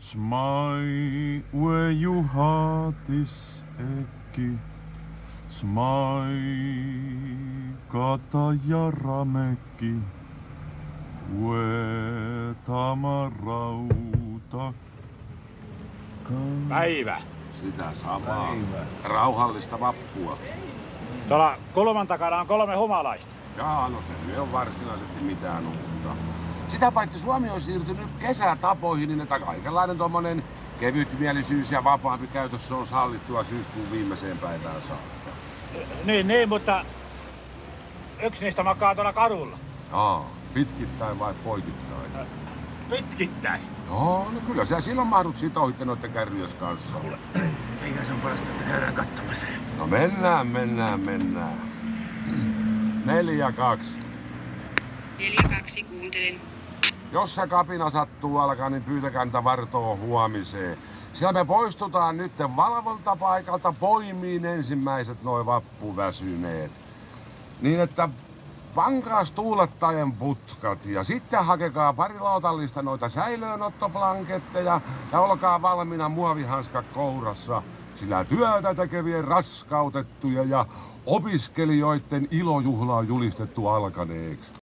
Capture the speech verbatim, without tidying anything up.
Smai ue juhatis ekki, smai kata ja ramekki, ue tamarauta. Päivä. Sitä samaa. Päivä. Rauhallista vappua. Tuolla kulman takana on kolme humalaista. Jaa, no se ei ole varsinaisesti mitään uutta. Sitä paitsi Suomi on siirtynyt kesätapoihin, niin että kaikenlainen tommonen kevytmielisyys ja vapaampi käytössä on sallittua syyskuun viimeiseen päivään saakka. Niin, niin, mutta yksi niistä makaa tuolla kadulla. Jaa, pitkittäin vai poikittain? Pitkittäin. Joo, no kyllä sä silloin mahdut siitä ohitte noitten kärryjes kanssa. Eikä se on parasta, että käydään kattomassa. No mennään, mennään, mennään. Neljä kaksi. Neljä kaksi, kuuntelen. Jos se kapina sattuu alkaa, niin pyytäkää niitä vartoa huomiseen. Siellä me poistutaan nyt valvontapaikalta poimiin ensimmäiset noi vappuväsyneet. Niin että pankaas tuulettaen putkat ja sitten hakekaa pari lautallista noita säilöönottoplanketteja ja olkaa valmiina muovihanskat kourassa, sillä työtä tekevien raskautettuja ja opiskelijoiden ilojuhla on julistettu alkaneeksi.